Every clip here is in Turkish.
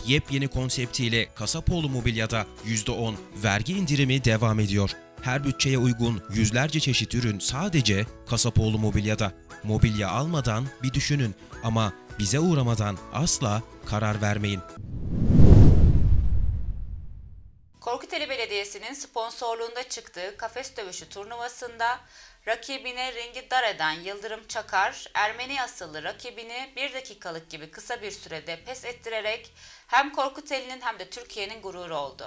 Yepyeni konseptiyle Kasapoğlu Mobilya'da %10 vergi indirimi devam ediyor. Her bütçeye uygun yüzlerce çeşit ürün sadece Kasapoğlu Mobilya'da. Mobilya almadan bir düşünün ama bize uğramadan asla karar vermeyin. Korkuteli Belediyesi'nin sponsorluğunda çıktığı kafes dövüşü turnuvasında rakibine ringi dar eden Yıldırım Çakar, Ermeni asıllı rakibini 1 dakikalık gibi kısa bir sürede pes ettirerek hem Korkuteli'nin hem de Türkiye'nin gururu oldu.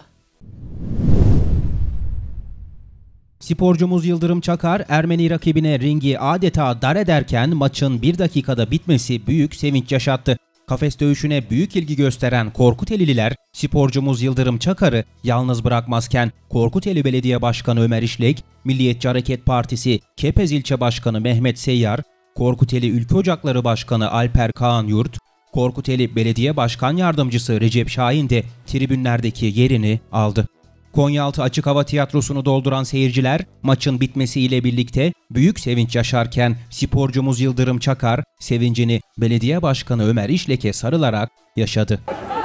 Sporcumuz Yıldırım Çakar, Ermeni rakibine ringi adeta dar ederken maçın 1 dakikada bitmesi büyük sevinç yaşattı. Kafes dövüşüne büyük ilgi gösteren Korkutelililer, sporcumuz Yıldırım Çakar'ı yalnız bırakmazken Korkuteli Belediye Başkanı Ömer İşlek, Milliyetçi Hareket Partisi Kepez İlçe Başkanı Mehmet Seyyar, Korkuteli Ülke Ocakları Başkanı Alper Kaan Yurt, Korkuteli Belediye Başkan Yardımcısı Recep Şahin de tribünlerdeki yerini aldı. Konyaaltı Açık Hava Tiyatrosu'nu dolduran seyirciler maçın bitmesiyle birlikte büyük sevinç yaşarken sporcumuz Yıldırım Çakar sevincini belediye başkanı Ömer İşlek'e sarılarak yaşadı.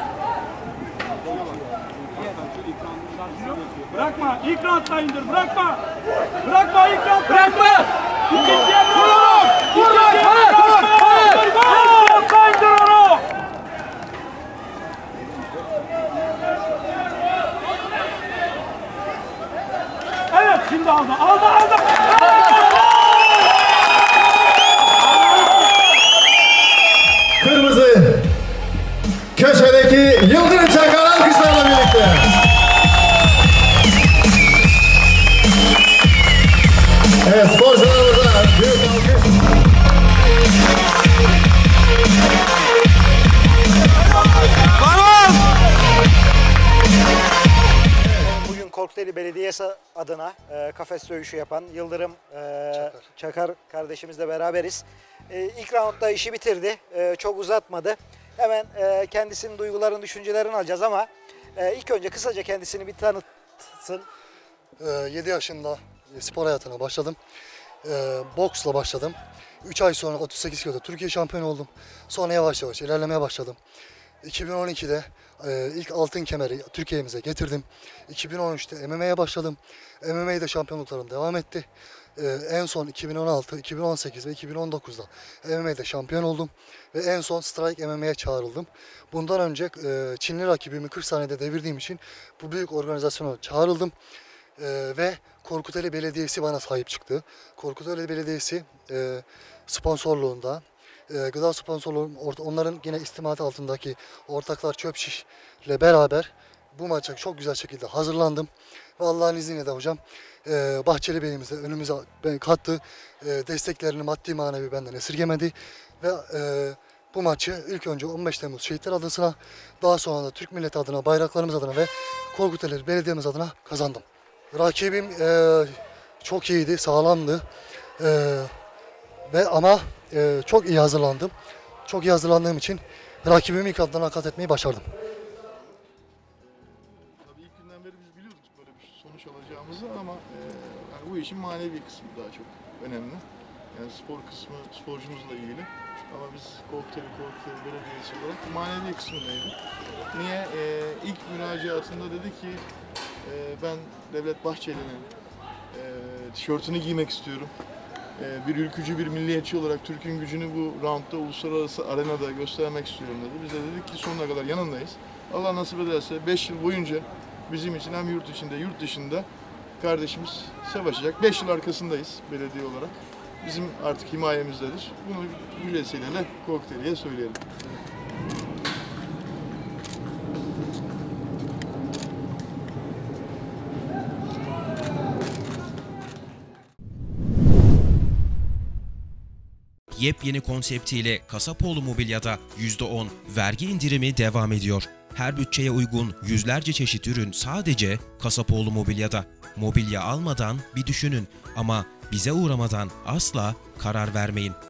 Bırakma, ilk roundda indir, bırakma! Bırakma, ilk roundda bırakma! İkinciye bırakma! İkinciye bırakma! İndir onu! Evet, şimdi aldı, aldı! Kırmızı köşedeki Yıldırım Çakar alkışlarla birlikte. Evet, sporcularımıza büyük alkış. Bugün Korkuteli Belediyesi adına kafes dövüşü yapan Yıldırım Çakar kardeşimizle beraberiz. İlk roundda işi bitirdi. Çok uzatmadı. Hemen kendisinin duygularını, düşüncelerini alacağız ama ilk önce kısaca kendisini bir tanıtsın. 7 yaşında spor hayatına başladım. Boksla başladım. 3 ay sonra 38 kiloda Türkiye şampiyonu oldum. Sonra yavaş yavaş ilerlemeye başladım. 2012'de ilk altın kemeri Türkiye'mize getirdim. 2013'te MMA'ye başladım. MMA'de şampiyonluklarım devam etti. En son 2016, 2018 ve 2019'da MMA'de şampiyon oldum. Ve en son Strike MMA'ye çağrıldım. Bundan önce Çinli rakibimi 40 saniyede devirdiğim için bu büyük organizasyona çağrıldım. Ve Korkuteli Belediyesi bana sahip çıktı. Korkuteli Belediyesi sponsorluğunda, gıda sponsorluğu, onların yine istimat altındaki ortaklar Çöp Şiş ile beraber bu maça çok güzel şekilde hazırlandım. Ve Allah'ın izniyle de hocam Bahçeli Bey'imiz de önümüze kattı. Desteklerini maddi manevi benden esirgemedi. Ve bu maçı ilk önce 15 Temmuz Şehitler adına, daha sonra da Türk milleti adına, bayraklarımız adına ve Korkuteli Belediye'miz adına kazandım. Rakibim çok iyiydi, sağlamdı ama çok iyi hazırlandım. Çok iyi hazırlandığım için rakibimi ilk adına kat etmeyi başardım. Tabii ilk günden beri biz biliyorduk böyle bir sonuç alacağımızı ama yani bu işin manevi kısmı daha çok önemli. Yani spor kısmı sporcumuzla ilgili ama biz Korkuteli Belediyesi olarak manevi kısmındaydık. Niye? İlk müracaatında dedi ki ben Devlet Bahçeli'nin tişörtünü giymek istiyorum. Bir ülkücü, bir milliyetçi olarak Türk'ün gücünü bu roundda uluslararası arenada göstermek istiyorum dedi. Biz de dedik ki sonuna kadar yanındayız. Allah nasip ederse 5 yıl boyunca bizim için hem yurt içinde, yurt dışında kardeşimiz savaşacak. 5 yıl arkasındayız belediye olarak. Bizim artık himayemizdedir. Bunu bu vesileyle Korkuteli'ye söyleyelim. Yepyeni konseptiyle Kasapoğlu Mobilya'da %10 vergi indirimi devam ediyor. Her bütçeye uygun yüzlerce çeşit ürün sadece Kasapoğlu Mobilya'da. Mobilya almadan bir düşünün ama bize uğramadan asla karar vermeyin.